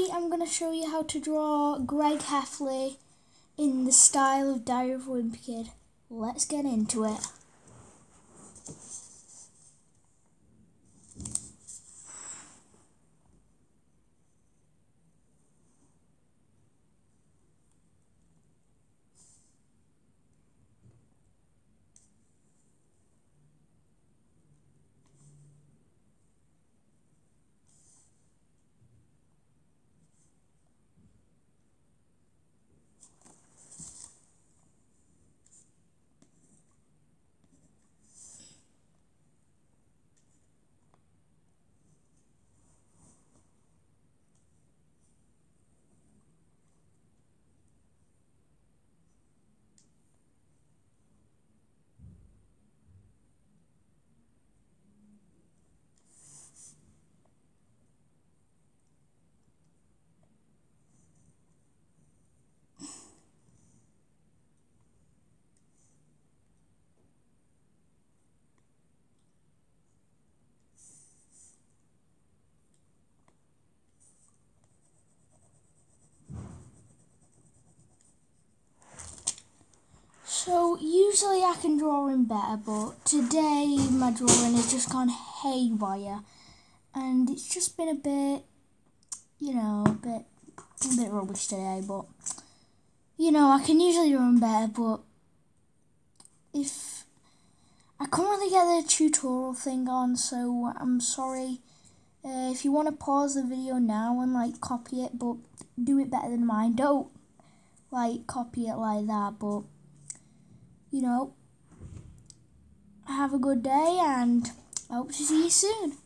Today I'm going to show you how to draw Greg Heffley in the style of Diary of a Wimpy Kid. Let's get into it. So usually I can draw him better, but today my drawing has just gone haywire, and it's just been a bit rubbish today. But I can usually draw him better, but if I can't really get the tutorial thing on, so I'm sorry. If you want to pause the video now and copy it, but do it better than mine. Don't copy it like that, but have a good day, and I hope to see you soon.